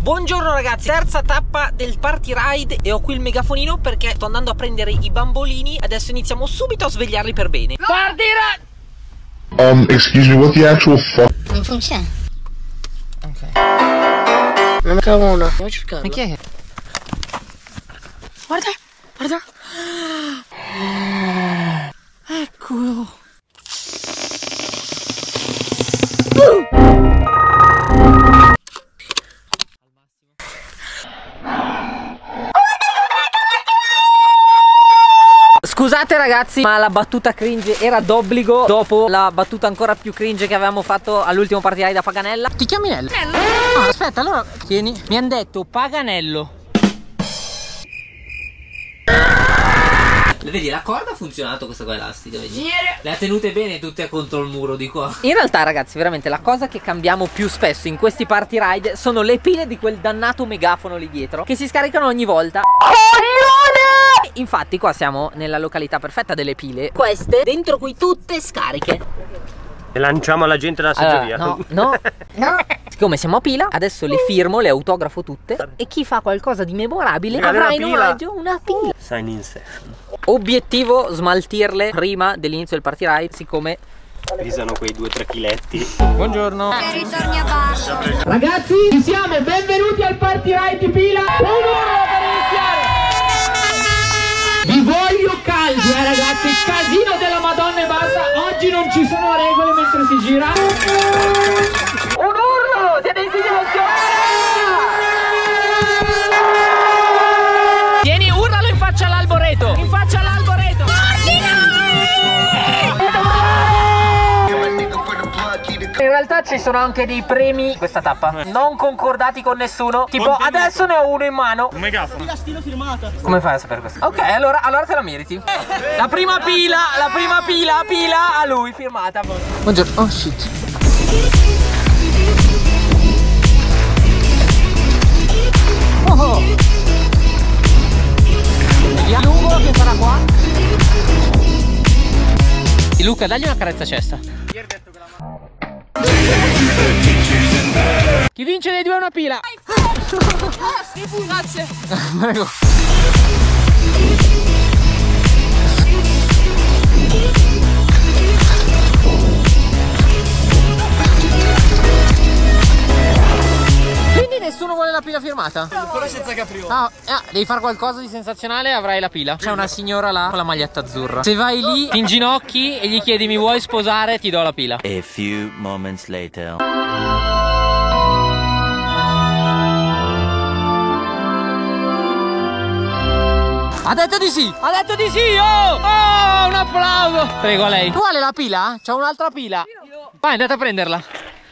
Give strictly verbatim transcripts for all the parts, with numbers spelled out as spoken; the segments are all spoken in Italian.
Buongiorno ragazzi, terza tappa del party ride e ho qui il megafonino perché sto andando a prendere i bambolini. Adesso iniziamo subito a svegliarli per bene. Party ride! Um, excuse me, what the actual fuck? Non funziona. Ok. Non ne trovo uno. Devo cercarlo. Ma chi è? Guarda, guarda. Eccolo. Scusate ragazzi, ma la battuta cringe era d'obbligo dopo la battuta ancora più cringe che avevamo fatto all'ultimo party ride da Paganella. Ti chiami Nello? Nello? Ah, aspetta, allora tieni. Mi hanno detto Paganello. Vedi, la corda ha funzionato questa qua elastica, vedi? Le ha tenute bene tutte contro il muro di qua. In realtà ragazzi, veramente la cosa che cambiamo più spesso in questi party ride sono le pile di quel dannato megafono lì dietro, che si scaricano ogni volta. Infatti qua siamo nella località perfetta delle pile. Queste dentro qui tutte scariche. E lanciamo alla gente dalla seggiovia. Allora, no, no, no. Siccome siamo a pila, adesso le firmo, le autografo tutte. E chi fa qualcosa di memorabile avrà in omaggio una pila. Sign insertion. Obiettivo smaltirle prima dell'inizio del party ride, siccome pesano quei due tre chiletti. Buongiorno. E ritorni a bar. Ragazzi, ci siamo, benvenuti al party ride di pila. Un urlo per iniziare. Vi voglio caldi, eh ragazzi, casino della Madonna e basta. Oggi non ci sono regole mentre si gira. Un urlo, siete in silenzio. Tieni, urlalo in faccia all'alboreto. In faccia all'alboreto. In realtà ci sono anche dei premi in questa tappa, non concordati con nessuno. Tipo adesso ne ho uno in mano. Un megafono. La stilo firmata. Come fai a sapere questo? Ok, allora, allora te la meriti. La prima pila, la prima pila, pila a lui, firmata. Buongiorno. Oh shit. Oh oh. Vediamo lungo che farà qua. E Luca, dagli una carezza a cesta. Chi vince dei due è una pila. Grazie. Prego. Quindi nessuno vuole la pila firmata? Però senza capriola. Ah, ah, devi fare qualcosa di sensazionale e avrai la pila. C'è una signora là con la maglietta azzurra. Se vai lì, ti inginocchi e gli chiedi mi vuoi sposare, ti do la pila. A few moments later. Ha detto di sì! Ha detto di sì! Oh! Oh! Un applauso! Prego a lei. Vuole la pila? C'è un'altra pila. Vai, andate a prenderla.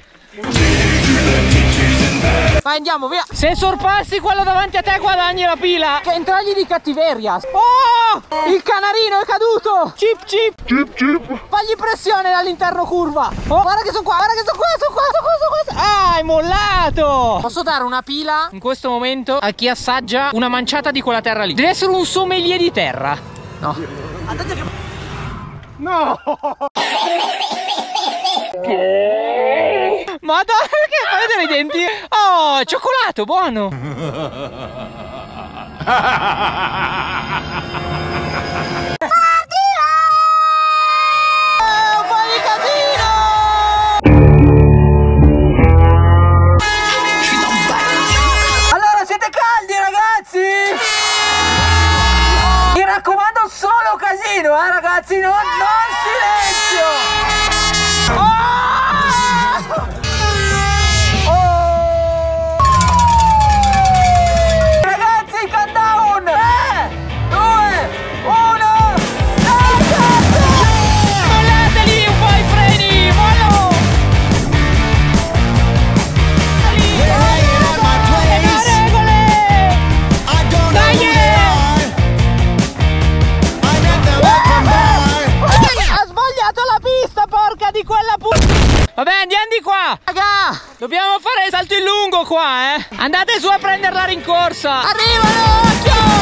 Vai, andiamo, via! Se sorpassi quello davanti a te guadagni la pila. Che entragli di cattiveria. Oh! Il canarino è caduto! Chip chip! Chip chip! Fagli pressione dall'interno curva! Oh, guarda che sono qua, guarda che sono qua, sono qua, sono qua, sono qua! Ah, è mollato! Posso dare una pila in questo momento a chi assaggia una manciata di quella terra lì? Deve essere un sommelier di terra. No. No! Madonna, che fai vedere i denti? Oh, cioccolato, buono! Allora, siete caldi, ragazzi? Mi raccomando, solo casino, eh, ragazzi, non, non silenzio! Vabbè, andiamo di qua. Raga, dobbiamo fare il salto in lungo qua, eh. Andate su a prendere la rincorsa. Arrivano, occhio.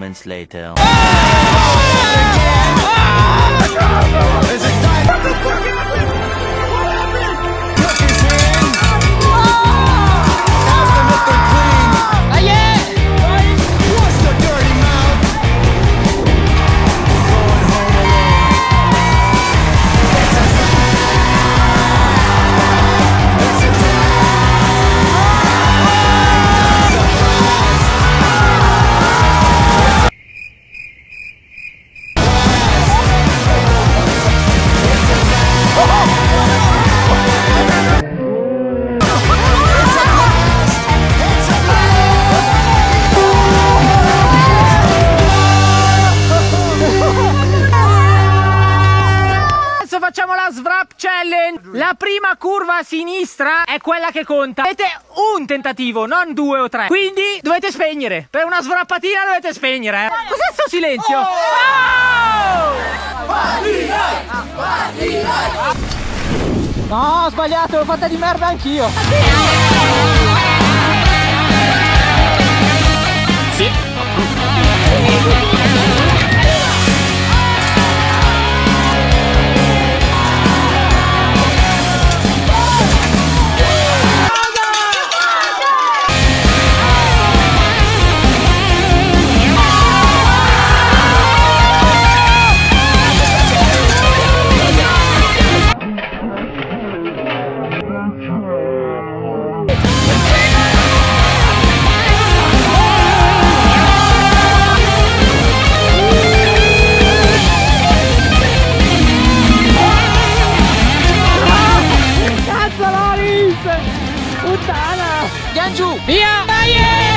moments later. Facciamo la Svrap Challenge. La prima curva a sinistra è quella che conta. Avete un tentativo, non due o tre. Quindi dovete spegnere. Per una svrappatina dovete spegnere, eh. Cos'è sto silenzio? Oh! No, ho sbagliato, l'ho fatta di merda anch'io. Sì. Andiamo giù! Via! Dai!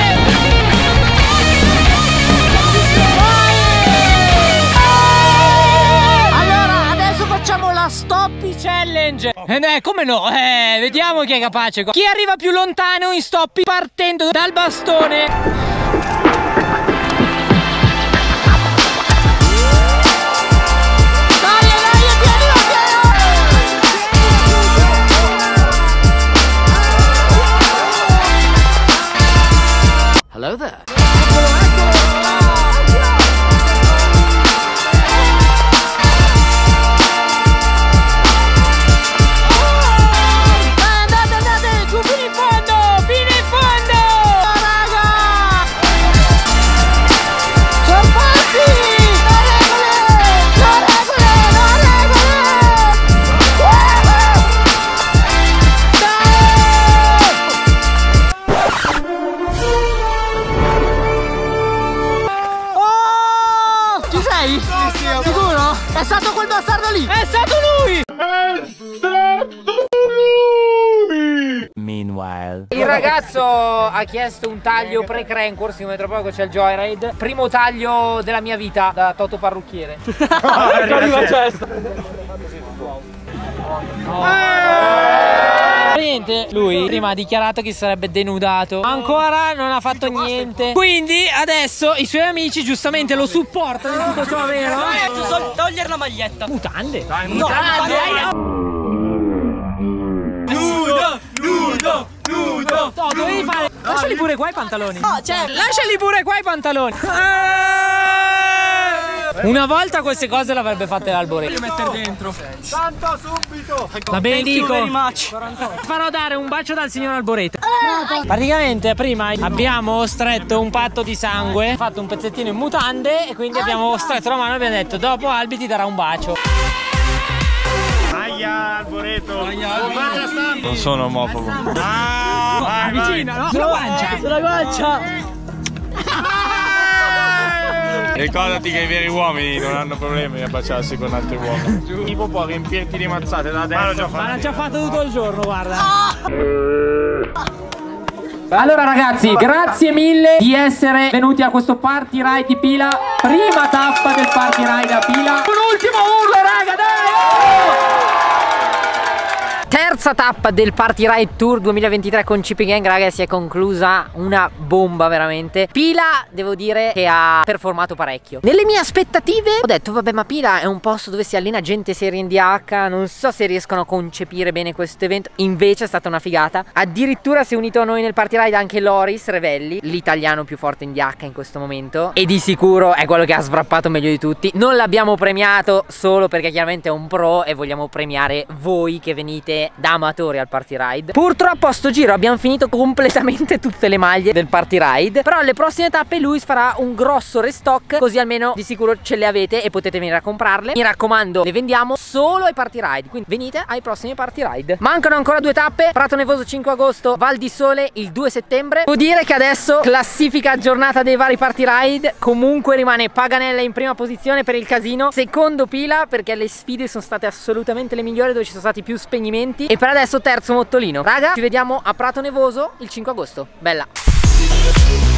Allora, adesso facciamo la Stoppy Challenge. Eh, eh, come no? Eh, vediamo chi è capace. Chi arriva più lontano in Stoppy partendo dal bastone. Hello there. Andate, andate, giù fino in fondo, fino in fondo, raga. Sorpassi, no regole, no regole, no regole. Sicuro? È stato quel bastardo lì! È stato lui! È stato lui! Meanwhile. Il ragazzo ha chiesto un taglio pre-Crankworth, siccome tra poco c'è il Joyride. Primo taglio della mia vita da Toto parrucchiere. Niente, lui prima ha dichiarato che si sarebbe denudato. Ancora non ha fatto niente. Quindi adesso i suoi amici giustamente lo supportano in tutto ciò, vero? Solo togliere la maglietta. Mutande. Dai, mutande. Nudo, nudo, nudo. No, dovevi fare. Lasciali pure qua i pantaloni. No, cioè, lasciali pure qua i pantaloni. Una volta queste cose le avrebbe fatte l'Alboreto. Voglio mettere dentro. Tanto subito. La benedico. Thank you very much. Farò dare un bacio dal signor Alboreto. Praticamente prima abbiamo stretto un patto di sangue, fatto un pezzettino in mutande e quindi abbiamo stretto la mano e abbiamo detto dopo Albi ti darà un bacio. Aia, Alboreto. Aia, Alboreto. Non sono omofobo. Ah, vai, vicino, no? Sulla guancia. Sulla guancia. Ricordati che i veri uomini non hanno problemi a baciarsi con altri uomini. Tipo può riempirti di mazzate da destra. Ma l'ha già fatto tutto il giorno, guarda. Allora ragazzi, grazie mille di essere venuti a questo party ride di Pila. Prima tappa del party ride a Pila. Un ultimo urlo, raga, dai! Oh! Terza terza tappa del Party Ride Tour duemilaventitré con C P Gang, raga, si è conclusa una bomba veramente. Pila, devo dire che ha performato parecchio. Nelle mie aspettative ho detto vabbè, ma Pila è un posto dove si allena gente seria in D H, non so se riescono a concepire bene questo evento. Invece è stata una figata. Addirittura si è unito a noi nel Party Ride anche Loris Revelli, l'italiano più forte in D H in questo momento, e di sicuro è quello che ha svrappato meglio di tutti. Non l'abbiamo premiato solo perché chiaramente è un pro e vogliamo premiare voi che venite da amatori al Party Ride. Purtroppo a sto giro abbiamo finito completamente tutte le maglie del Party Ride, però alle prossime tappe Luis farà un grosso restock, così almeno di sicuro ce le avete e potete venire a comprarle. Mi raccomando, le vendiamo solo ai Party Ride, quindi venite ai prossimi Party Ride. Mancano ancora due tappe: Prato Nevoso cinque agosto, Val di Sole il due settembre. Devo dire che adesso classifica aggiornata dei vari Party Ride, comunque rimane Paganella in prima posizione per il casino, secondo Pila perché le sfide sono state assolutamente le migliori, dove ci sono stati più spegnimenti, e per adesso terzo Mottolino. Raga, ci vediamo a Prato Nevoso il cinque agosto. Bella.